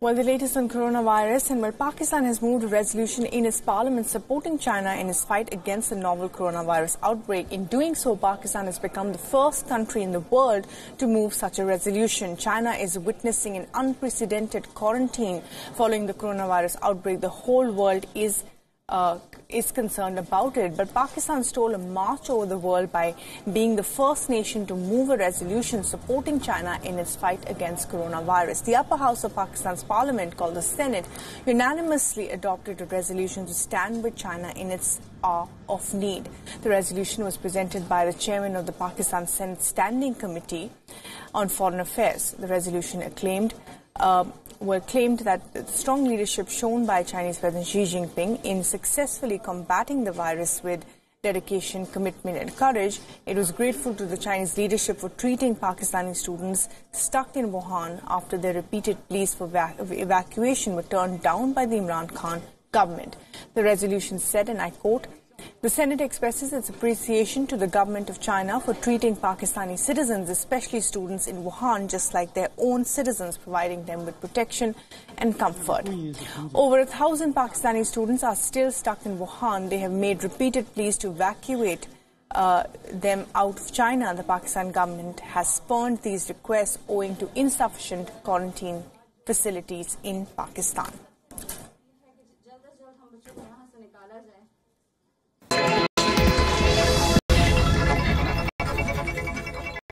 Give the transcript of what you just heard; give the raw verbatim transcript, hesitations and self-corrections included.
Well, the latest on coronavirus, and while Pakistan has moved a resolution in its parliament supporting China in its fight against the novel coronavirus outbreak. In doing so, Pakistan has become the first country in the world to move such a resolution. China is witnessing an unprecedented quarantine following the coronavirus outbreak. The whole world is Uh, is concerned about it. But Pakistan stole a march over the world by being the first nation to move a resolution supporting China in its fight against coronavirus. The upper house of Pakistan's parliament, called the Senate, unanimously adopted a resolution to stand with China in its hour of need. The resolution was presented by the chairman of the Pakistan Senate Standing Committee on Foreign Affairs. The resolution acclaimed uh, were claimed that the strong leadership shown by Chinese President Xi Jinping in successfully combating the virus with dedication, commitment and courage. It was grateful to the Chinese leadership for treating Pakistani students stuck in Wuhan after their repeated pleas for evac evacuation were turned down by the Imran Khan government. The resolution said, and I quote, "The Senate expresses its appreciation to the government of China for treating Pakistani citizens, especially students in Wuhan, just like their own citizens, providing them with protection and comfort." Over a thousand Pakistani students are still stuck in Wuhan. They have made repeated pleas to evacuate uh, them out of China. The Pakistan government has spurned these requests owing to insufficient quarantine facilities in Pakistan.